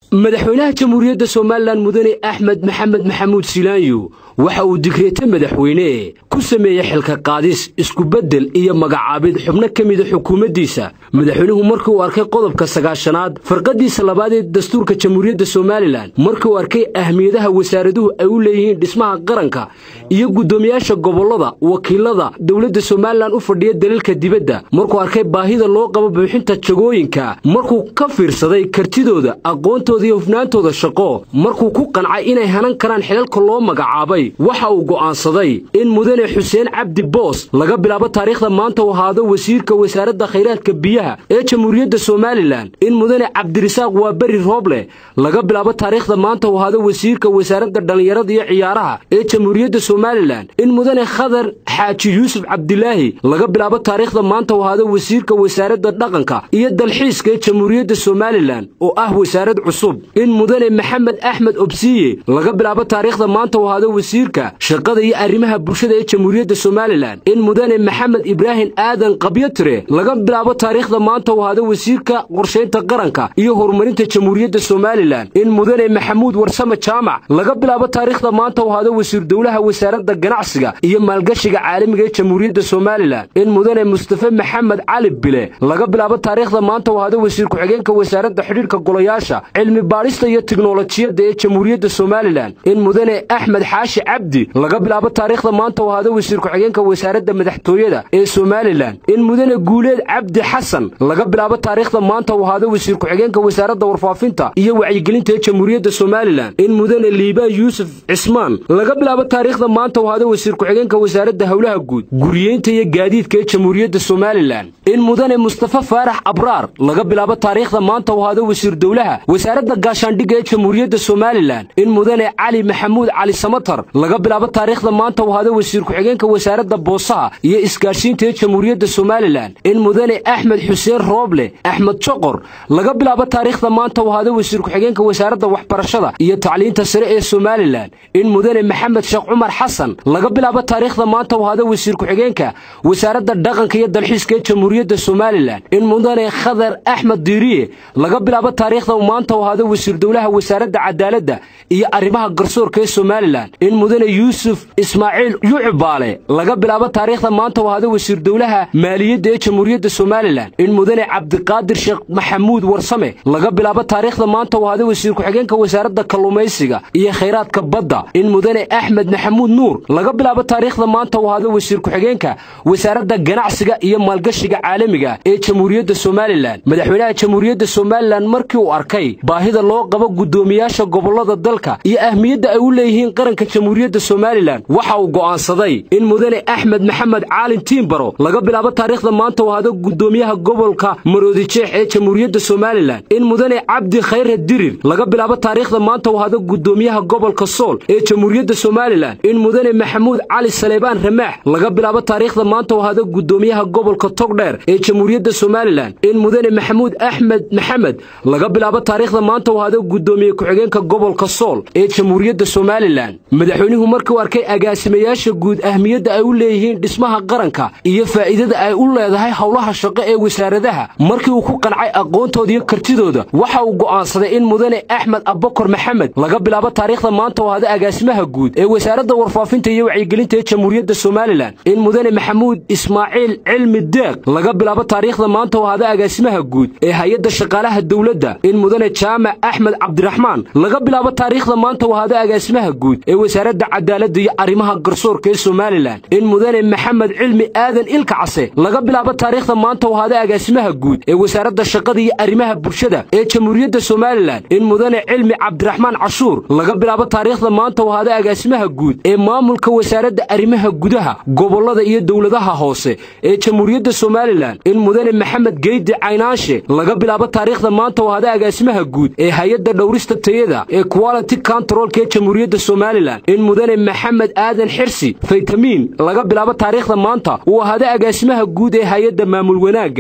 madaxweynaha jamhuuriyadda Soomaaliland mudane Axmed Maxamed Maxamuud Silaanyo waxa uu digreetay madaxweyne ku sameeyay xilka qaadis isku bedel iyo magacaabid xubno kamid ah xukuumaddiisa madaxweynuhu markii uu arkay qodobka 9aad farqadiisa labaad ee dastuurka jamhuuriyadda Soomaaliland markii uu arkay ahmiyadaha wasaaraduhu ay u leeyihiin dhismaha qaranka iyo gudoomiyaasha gobolada wakiilada dawladda Soomaaliland u fadhiya dalalka dibadda markuu arkay baahida loo qabo buuxinta jagooyinka markuu ka fiirsaday kartidooda aqoontooda iyo hufnaantooda shaqo markuu ku qancay inay hanan karaan xilalka loo magacaabay waxa uu go'aansaday in mudane Xuseen Cabdi Boos laga bilaabo taariikhda maanta uu ahaado wasiirka wasaaradda khayraadka biyaha ee jamhuuriyadda Soomaaliland in mudane Cabdirisaaq Waabari Rooble laga bilaabo taariikhda maanta uu ahaado wasiirka wasaaradda dhalinyarada iyo ciyaaraha ee jamhuuriyadda Soomaaliland in mudane Khadar Xaaji Yuusuf Cabdilaahi laga bilaabo taariikhda maanta uu ahaado wasiirka wasaaradda dhaqanka iyo dalxiiska ee jamhuuriyadda Soomaaliland oo ah wasaarad cusub in mudane Maxamed Axmed Obsiye laga bilaabo taariikhda maanta uu ahaado wasiirka shaqada iyo arrimaha bulshada ee jamhuuriyadda Soomaaliland in mudane Maxamed Ibrahim Aadan Qabyatire laga bilaabo taariikhda maanta uu ahaado wasiirka qorsheynta qaranka iyo horumarinta jamhuuriyadda Soomaaliland in mudane Maxamuud Warsame Jaamac laga bilaabo taariikhda maanta uu ahaado wasiir dawlaha wasaaradda ganacsiga iyo maalgashiga caalamiga ee jamhuuriyadda Soomaaliland in mudane Mustafa Maxamed Cali Bile laga bilaabo taariikhda maanta uu ahaado wasiir ku-xigeenka wasaaradda xiriirka golayaasha cilmi baarista iyo tiknoolajiyadda ee jamhuuriyadda Soomaaliland in mudane Axmed Xaashi Cabdi laga bilaabo taariikhda maanta uu ahaado wasiir ku-xigeenka wasaaradda madaxtooyada ee Soomaaliland in mudane Guuleed Cabdi Xasan laga bilaabo taariikhda maanta uu ahaado wasiir ku-xigeenka wasaaradda warfaafinta iyo wacyigelinta ee jamhuuriyadda Soomaaliland in mudane Liibaan Yuusuf Cismaan laga bilaabo taariikhda maanta uu ahaado wasiir ku-xigeenka wasaaradda hawlaha guud guriyeynta iyo gaadiidka ee jamhuuriyadda Soomaaliland in mudane Mustafa Faarax Abraar laga bilaabo taariikhda maanta uu ahaado wasiir dawlaha wasaaradda gaashaandhigga ee jamhuuriyadda Soomaaliland in mudane Cali Maxamuud Cali Samatar laga bilaabo taariikhda maanta uu ahaado wasiir ku-xigeenka wasaaradda boosaha iyo isgaarsiinta ee jamhuuriyadda Soomaaliland in mudane Axmed Xuseen Rooble Axmed Choqor laga bilaabo taariikhda maanta uu ahaado wasiir ku-xigeenka wasaaradda waxbarashada iyo tacliinta sare ee Soomaaliland in mudane Maxamed Sheekh Cumar Xasan laga bilaabo taariikhda maanta uu ahaado wasiir ku-xigeenka wasaaradda dhaqanka iyo dalxiiska ee jamhuuriyadda Soomaaliland in mudane Khadar Axmed Diiriye laga bilaabo taariikhda maanta uu ahaado wasiir dawlaha wasaaradda cadaaladda iyo arrimaha garsoorka ee Soomaaliland in mudane Yuusuf Ismaaciil Yuucbaale laga bilaabo taariikhda maanta uu ahaado wasiir dawlaha maaliyadda ee jamhuuriyadda Soomaaliland in mudane Cabdiqaadir Sheekh Maxamuud Warsame laga bilaabo taariikhda maanta uu ahaado wasiir ku-xigeenka wasaaradda kalluumaysiga iyo khayraadka badda in mudane Axmed Maxamuud Nuur laga bilaabo taariikhda maanta uu ahaado wasiir ku-xigeenka wasaaradda ganacsiga iyo maalgashiga caalamiga ee jamhuuriyadda Soomaaliland madaxweynaha jamhuuriyadda Soomaaliland markii uu arkay baahida loo qabo gudoomiyaasha gobolada dalka iyo ahmiyadda ay u leeyihiin qaranka jamhuuriyadda Soomaaliland waxa uu go'aansaday in mudane Axmed Maxamed Caalin Tiimbaro laga bilaabo taariikhda maanta uu ahaado gudoomiyaha gobolka Maroodijeex ee jamhuuriyadda Soomaaliland in mudane Cabdi Khayr Dirir laga bilaabo taariikhda maanta uu ahaado gudoomiyaha gobolka Sool ee jamhuuriyadda Soomaaliland in mudane Maxamuud Cali Saleebaan Ramaax laga bilaabo taariikhda maanta uu ahaado gudoomiyaha gobolka Togdheer ee jamhuuriyadda Soomaaliland in mudane Maxamuud Axmed Maxamed laga bilaabo taariikhda maanta uu ahaado gudoomiye ku-xigeenka gobolka Sool ee jamhuuriyadda Soomaaliland madaxweynuhu markii uu arkay agaasimayaasha guud ahmiyadda ay u leeyihiin dhismaha qaranka iyo faa'iidada ay u leedahay hawlaha shaqo ee wasaaradaha markii uu ku qancay aqoontooda iyo kartidooda waxa uu go'aansaday in mudane Axmed Abubakar Maxamed laga bilaabo taariikhda maanta uu ahaado agaasimaha guud ee wasaaradda warfaafinta iyo wacyigelinta ee jamhuuriyadda Soomaaliland in mudane Maxamuud Ismaaciil Cilmi Deeq laga bilaabo taariikhda maanta uu ahaado agaasimaha guud ee hay'adda shaqaalaha dawladda in mudane Jaamac Axmed Cabdiraxmaan laga bilaabo taariikhda maanta uu ahaado agaasimaha guud ee wasaaradda cadaaladda iyo arrimaha garsoorka ee Soomaaliland in mudane Maxamed Cilmi Aadan Ilkacase laga bilaabo taariikhda maanta uu ahaado agaasimaha guud ee wasaaradda shaqada iyo arrimaha bulshada ee jamhuuriyadda Soomaaliland in mudane Cilmi Cabdiraxmaan Cashuur laga bilaabo taariikhda maanta uu ahaado agaasimaha guud ee maamulka wasaaradda arrimaha gudaha gobolada iyo dawladaha hoose ee jamhuuriyadda Soomaaliland in mudane Maxamed Geedi Caynaanshe laga bilaabo taariikhda maanta uu ahaado agaasimaha guud ee hay'adda dhowrista tayada ee Quality Control ee jamhuuriyadda Soomaaliland in mudane Maxamed Aadan Xirsi Faytamiin laga bilaabo taariikhda maanta uu ahaado agaasimaha guud ee hay'adda maamul wanaagga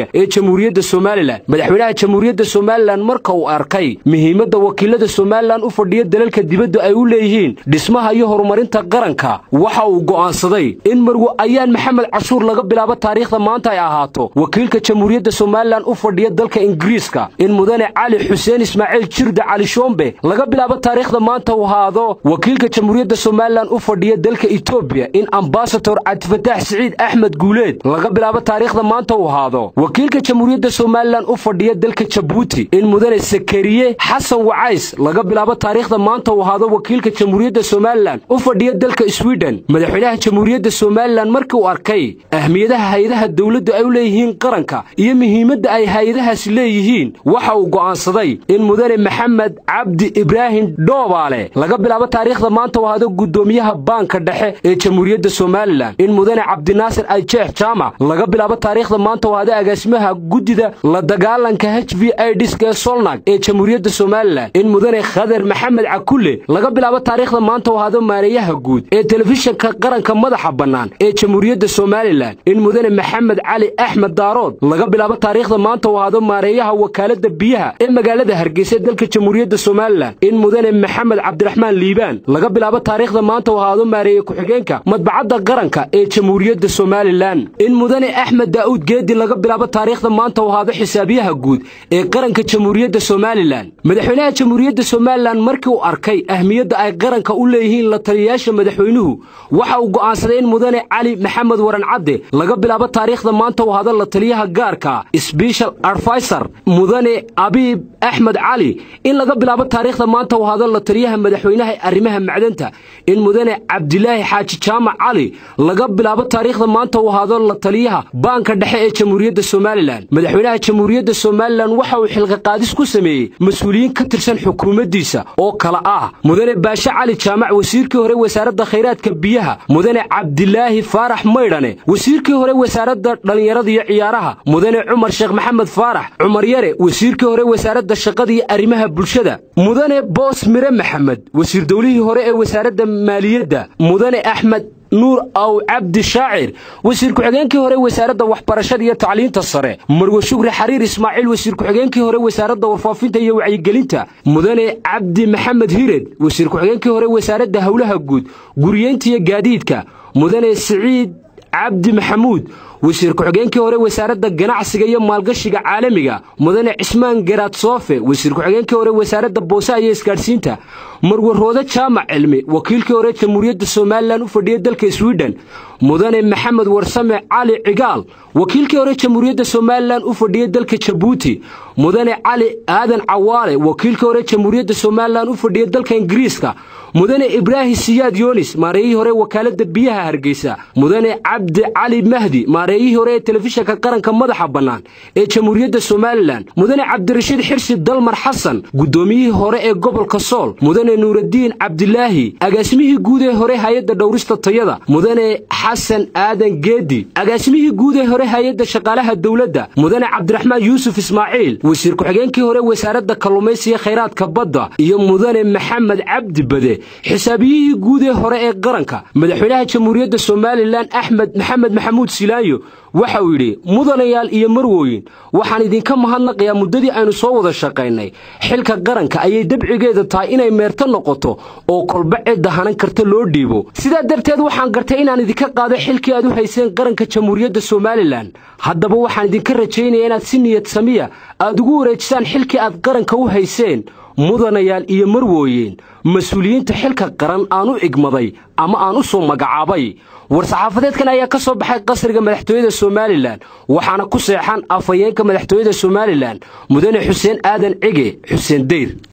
ee Jamhuuriyadda Soomaaliland madaxweynaha Jamhuuriyadda Soomaaliland marka uu arkay muhiimadda wakiilada Soomaaliland u fadhiya dalalka dibadda ay u leeyihiin dhismaha iyo horumarinta qaranka waxa uu go'aansaday in Marwo Ayaan Maxamed Cashuur laga bilaabo taariikhda maanta ay ahaato wakiilka Jamhuuriyadda Soomaaliland u fadhiya dalka Ingiriiska in Mudane Cali Xuseen Ismaaciil Jirde Cali Shombe laga bilaabo taariikhda maanta uu ahaado wakiilka Jamhuuriyadda Soomaaliland u fadhiya dalka Ethiopia in Ambassador Cabdifataax Saciid Axmed Guuleed laga bilaabo taariikhda maanta uu ahaado wakiilka Jamhuuriyadda Soomaaliland u fadhiya dalka Djibouti in Mudane Sakariye Xasan Wacays laga bilaabo taariikhda maanta uu ahaado wakiilka Jamhuuriyadda Soomaaliland u fadhiya dalka Sweden madaxweynaha Jamhuuriyadda Soomaaliland markii uu arkay ahmiyadaha hay'adaha dawladdu ay u leeyihiin qaranka iyo muhiimadda ay hay'adahaas leeyihiin waxa uu go'aansaday in Mudane Maxamed Cabdi Ibrahim Doobaale laga bilaabo taariikhda maanta uu ahaado gudoomiyaha banka dhexe ee Jamhuuriyadda Soomaaliland in Mudane Cabdinaasir Ayjeex Jaamac laga bilaabo taariikhda maanta uu ahaado agaasimaha guddida la dagaalanka HIV/AIDS ee Solnag ee Jamhuuriyadda Soomaaliland in Mudane Khadar Maxamed Cakulle laga bilaabo taariikhda maanta uu ahaado maareeyaha guud ee telefishinka qaranka madaxa bannaan ee Jamhuuriyadda Soomaaliland in Mudane Maxamed Cali Axmed Daarood laga bilaabo taariikhda maanta uu ahaado maareeyaha wakaalada biyaha ee magaalada Hargeysa ee dalka Jamhuuriyadda Soomaaliland in Mudane Maxamed Cabdiraxmaan Liibaan laga bilaabo taariikhda maanta uu ahaado maareeyaha ku-xigeenka madbacadda qaranka ee Jamhuuriyadda Soomaaliland in Mudane Axmed Daawud Geedi laga bilaabo taariikhda maanta uu ahaado xisaabiyaha guud ee qaranka Jamhuuriyadda Soomaaliland madaxweynaha Jamhuuriyadda Soomaaliland markii uu arkay ahmiyadda ay qaranka u leeyihiin la taliyayaasha madaxweynuhu waxa uu go'aansaday in Mudane Cali Maxamed Waran Cadde laga bilaabo taariikhda maanta uu ahaado la taliyaha gaarka Special Advisor Mudane Abiib Axmed Cali in laga bilaabo taariikhda maanta uu ahaado la taliyaha madaxweynaha arrimaha macdanta in Mudane Cabdilaahi Xaaji Jaamac Cali laga bilaabo taariikhda maanta uu ahaado la taliyaha banka dhexe ee Jamhuuriyadda Soomaaliland madaxweynaha Jamhuuriyadda Soomaaliland waxa uu xilka qaadis ku sameeyay mas'uuliyiin ka tirsan xukuumaddiisa oo kala ah Mudane Baasha Cali Jaamac wasiirkii hore wasaaradda khayraadka biyaha Mudane Cabdilaahi Faarax Maydhane wasiirkii hore wasaaradda dhalinyarada iyo ciyaaraha Mudane Cumar Sheekh Maxamed Faarax Cumar Yare wasiirkii hore wasaaradda shaqada iyo arrimaha bulshada Mudane Boos Mire Maxamed wasiir dawlihii hore ee wasaaradda maaliyadda Mudane Axmed Nuur Aw Cabdi Shaacir wasiir ku-xigeenkii hore wasaaradda waxbarashada iyo tacliinta sare Marwo Shukri Xariir Ismaaciil wasiir ku-xigeenkii hore wasaaradda warfaafinta iyo wacyigelinta Mudane Cabdi Maxamed Hired wasiir ku-xigeenkii hore wasaaradda hawlaha guud guriyeynta iyo gaadiidka Mudane Saciid Cabdi Maxamuud wasiir ku-xigeenkii hore wasaaradda ganacsiga iyo maalgashiga caalamiga Mudane Cismaan Garaad Soofe wasiir ku-xigeenkii hore wasaaradda boosaha iyo isgaarsiinta Marwo Roode Jaamac Cilmi wakiilkii hore Jamhuuriyadda Soomaaliland u fadhiya dalka Sweden Mudane Maxamed Warsame Cali Cigaal wakiilkii hore Jamhuuriyadda Soomaaliland u fadhiya dalka Djibouti Mudane Cali Aadan Cawaale wakiilkii hore Jamhuuriyadda Soomaaliland u fadhiya dalka Ingiriiska Mudane Ibraahim Siyaad Yoonis maareeyihii hore wakaalada biyaha Hargeysa Mudane Cabdi Cali Mahdi maareeyihii hore telefishinka qaranka madaxa bannaan ee Jamhuuriyadda Soomaaliland Mudane Cabdirashiid Xirsi Dalmar Xasan gudoomiyihii hore ee gobolka Sool Mudane Nuuruddin Cabdilaahi agaasimihii guud ee hore hay'adda dhawrista tayada Mudane Xasan Aadan Geedi agaasimihii guud ee hore hay'adda shaqaalaha dawladda Mudane Cabdiraxmaan Yuusuf Ismaaciil wasiir ku-xigeenkii hore wasaaradda kalluumaysiga khayraadka badda iyo Mudane Maxamed Cabdi Bade xisaabiyihii guud ee hore ee qaranka madaxweynaha Jamhuuriyadda Soomaaliland Axmed Maxamed Maxamuud Silaayo waxa uu yiri mudanayaal iyo marwooyin waxaan idinka mahadnaqayaa muddadii aynu soo wada shaqaynay xilka qaranka ayay dabcigeeda tahay inay meerto noqoto oo kolba cid hanan karta loo dhiibo sidaa darteed waxaan gartay inaan idinka qaado xilkii aad u hayseen qaranka Jamhuuriyadda Soomaaliland haddaba waxaan idinka rajaynayaa inaad si niyad samiya aad ugu wareejisaan xilkii aad qaranka u hayseen mudanayaal iyo marwooyin mas'uuliyiinta xilka qaran aan u igmaday ama aan u soo magacaabay war-saxaafadeedkan ayaa ka soo baxay qasriga madaxtooyada Soomaaliland waxaana ku seexan afhayeenka madaxtooyada Soomaaliland Mudane Xuseen Aadan Cige Xuseen Deyr